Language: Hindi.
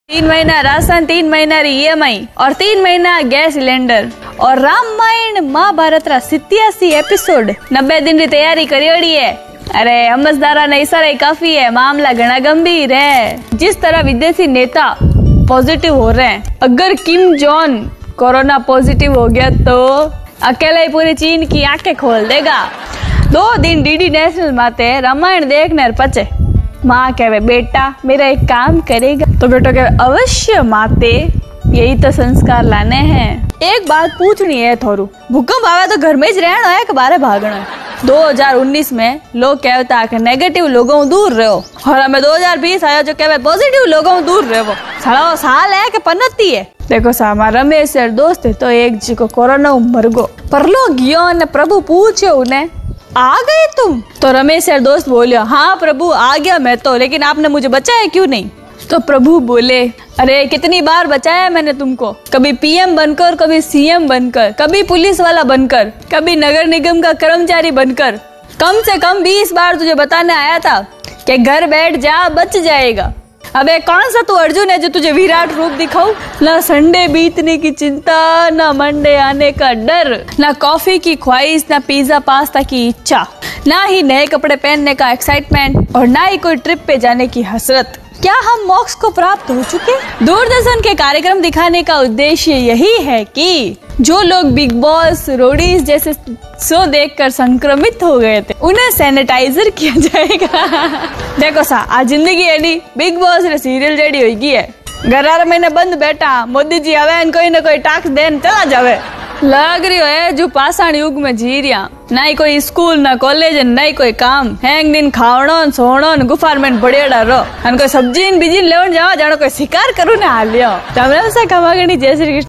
3 महीना राशन, 3 महीना EMI और 3 महीना गैस सिलेंडर और रामायण महाभारत रा 87 एपिसोड 90 दिन री तैयारी करियोड़ी है। अरे समझदारा नहीं सारा काफी है, मामला घना गंभीर है। जिस तरह विदेशी नेता पॉजिटिव हो रहे हैं, अगर किम जोंग कोरोना पॉजिटिव हो गया तो अकेले ही पूरी चीन की आंखें खोल देगा। 2 दिन डीडी नेशनल माते रामायण देखने पचे। माँ कहे बेटा मेरा एक काम करेगा, तो बेटा कहे अवश्य माते, यही तो संस्कार लाने हैं। एक बात पूछनी है थोरू, भूकंप आवे तो घर में ही रहना है कि बाहर भागना है? 2019 में लोग कहता है कि नेगेटिव लोगों दूर रहो, और हमें 2020 आया जो कहते पॉजिटिव लोगों दूर रहो। साला साल है कि पन्नती है। देखो सा हमारा रमेश यार दोस्त है, तो एक जी को कोरोना मर गो, पर लोग गयो ने प्रभु पूछे उन्हें आ गए तुम? तो रमेश यार दोस्त बोलियो हाँ प्रभु आ गया मैं तो, लेकिन आपने मुझे बचाया क्यों नहीं? तो प्रभु बोले अरे कितनी बार बचाया मैंने तुमको, कभी PM बनकर, कभी CM बनकर, कभी पुलिस वाला बनकर, कभी नगर निगम का कर्मचारी बनकर। कम से कम 20 बार तुझे बताने आया था कि घर बैठ जा बच जाएगा। अबे कौन सा तू अर्जुन है जो तुझे विराट रूप दिखाऊं? ना संडे बीतने की चिंता, ना मंडे आने का डर, ना कॉफी की ख्वाहिश, ना पिज्जा पास्ता की इच्छा, ना ही नए कपड़े पहनने का एक्साइटमेंट, और ना ही कोई ट्रिप पे जाने की हसरत। क्या हम मोक्ष को प्राप्त हो चुके? दूरदर्शन के कार्यक्रम दिखाने का उद्देश्य यही है कि जो लोग बिग बॉस, रोडीज जैसे शो देखकर संक्रमित हो गए थे, उन्हें सैनिटाइजर किया जाएगा। देखो सा आज जिंदगी है नी बिग बॉस रे सीरियल जेडी हो गई है। 11 महीने बंद बैठा, मोदी जी आवे कोई न कोई टास्क देन चला जावे। लग रही है जो पाषाण युग में जी रिया, ना ही कोई स्कूल ना कॉलेज ना ही कोई काम, हैंग दिन खावणो सोवणो गुफार में बढ़िया रहो, कोई सब्जी बीजी लेवन जाओ जानो कोई शिकार करू ने हाल लियो। तमने से कमागणी जय श्री कृष्ण।